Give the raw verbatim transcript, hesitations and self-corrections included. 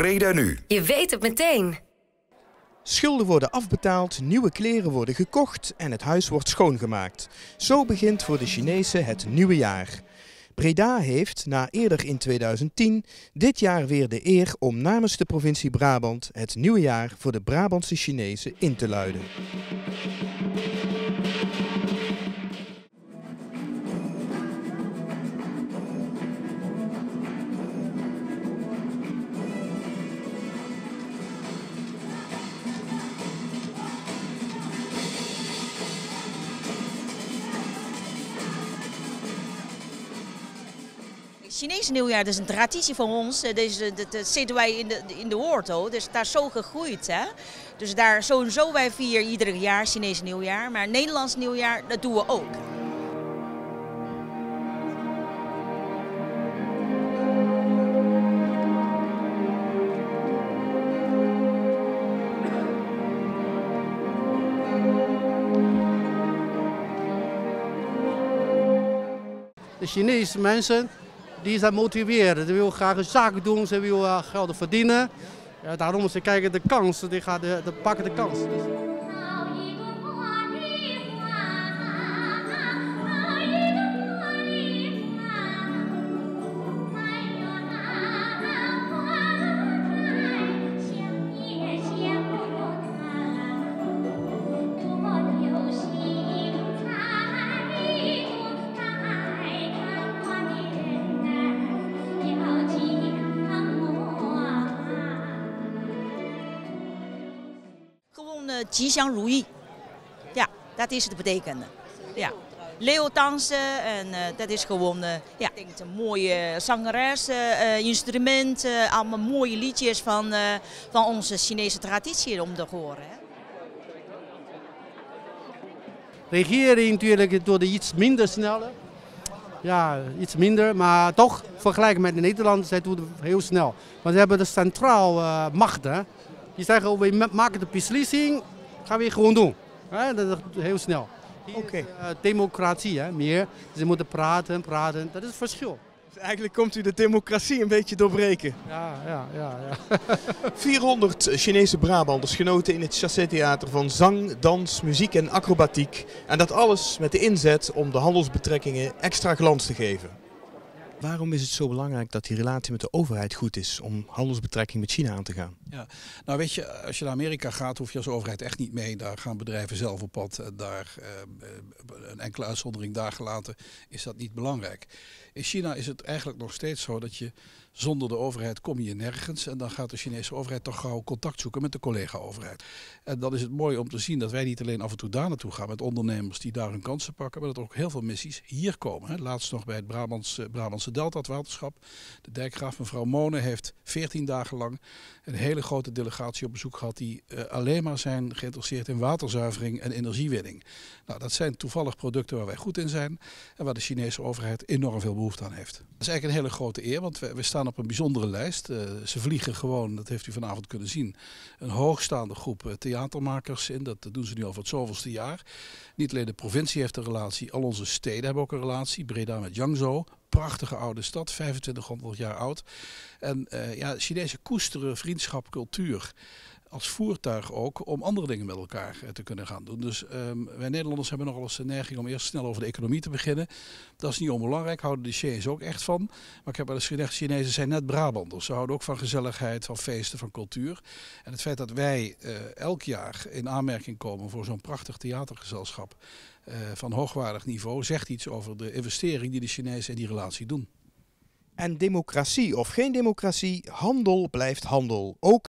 Breda Nu. Je weet het meteen. Schulden worden afbetaald, nieuwe kleren worden gekocht en het huis wordt schoongemaakt. Zo begint voor de Chinezen het nieuwe jaar. Breda heeft, na eerder in tweeduizend tien, dit jaar weer de eer om namens de provincie Brabant het nieuwe jaar voor de Brabantse Chinezen in te luiden. Chinese nieuwjaar, dat is een traditie van ons. Deze, dat, dat zitten wij in de, in de Hoorto, dus daar is zo gegroeid. Hè? Dus daar sowieso wij vieren ieder jaar Chinese nieuwjaar, maar Nederlands nieuwjaar, dat doen we ook. De Chinese mensen die zijn motiveren, ze willen graag een zaak doen, ze willen uh, geld verdienen. Ja, daarom ze kijken de kans, die gaan de, de pakken de kans. Dus. Jixiang ja, dat is het betekenen. Ja. Leeuw dansen en uh, dat is gewoon uh, ja, ik denk het een mooie zangeres, uh, instrument, uh, allemaal mooie liedjes van, uh, van onze Chinese traditie om te horen. Hè. Regering natuurlijk door de iets minder snelle. Ja, iets minder, maar toch vergelijken met Nederland, zij doen het heel snel. Maar ze hebben de centraal uh, macht, hè. Die zeggen, we maken de beslissing, gaan we gewoon doen. Hè? Dat is heel snel. Oké. Okay. Uh, democratie, hè, meer. Ze moeten praten, praten, dat is het verschil. Dus eigenlijk komt u de democratie een beetje doorbreken. Ja, ja, ja. ja. vierhonderd Chinese Brabanders genoten in het Chassé-theater van zang, dans, muziek en acrobatiek. En dat alles met de inzet om de handelsbetrekkingen extra glans te geven. Waarom is het zo belangrijk dat die relatie met de overheid goed is om handelsbetrekking met China aan te gaan? Ja, nou weet je, als je naar Amerika gaat, hoef je als overheid echt niet mee. Daar gaan bedrijven zelf op pad. Daar, eh, een enkele uitzondering daar gelaten, is dat niet belangrijk. In China is het eigenlijk nog steeds zo dat je zonder de overheid kom je nergens. En dan gaat de Chinese overheid toch gauw contact zoeken met de collega-overheid. En dan is het mooi om te zien dat wij niet alleen af en toe daar naartoe gaan met ondernemers die daar hun kansen pakken, maar dat er ook heel veel missies hier komen. Hè. Laatst nog bij het Brabantse, Brabantse Delta, het waterschap. De dijkgraaf mevrouw Monen heeft veertien dagen lang een hele grote delegatie op bezoek gehad die uh, alleen maar zijn geïnteresseerd in waterzuivering en energiewinning. Nou, dat zijn toevallig producten waar wij goed in zijn en waar de Chinese overheid enorm veel behoefte aan heeft. Dat is eigenlijk een hele grote eer, want we, we staan op een bijzondere lijst. Uh, ze vliegen gewoon, dat heeft u vanavond kunnen zien, een hoogstaande groep uh, theatermakers in. Dat, dat doen ze nu al voor het zoveelste jaar. Niet alleen de provincie heeft een relatie, al onze steden hebben ook een relatie. Breda met Yangzhou, prachtige oude stad, vijfentwintighonderd jaar oud. En uh, ja, Chinezen koesteren vriendschap, cultuur als voertuig ook om andere dingen met elkaar te kunnen gaan doen. Dus um, wij Nederlanders hebben nogal eens de neiging om eerst snel over de economie te beginnen. Dat is niet onbelangrijk, houden de Chinezen ook echt van. Maar ik heb wel eens gezegd, Chinezen zijn net Brabanders. Ze houden ook van gezelligheid, van feesten, van cultuur. En het feit dat wij uh, elk jaar in aanmerking komen voor zo'n prachtig theatergezelschap uh, van hoogwaardig niveau, zegt iets over de investering die de Chinezen in die relatie doen. En democratie of geen democratie, handel blijft handel. Ook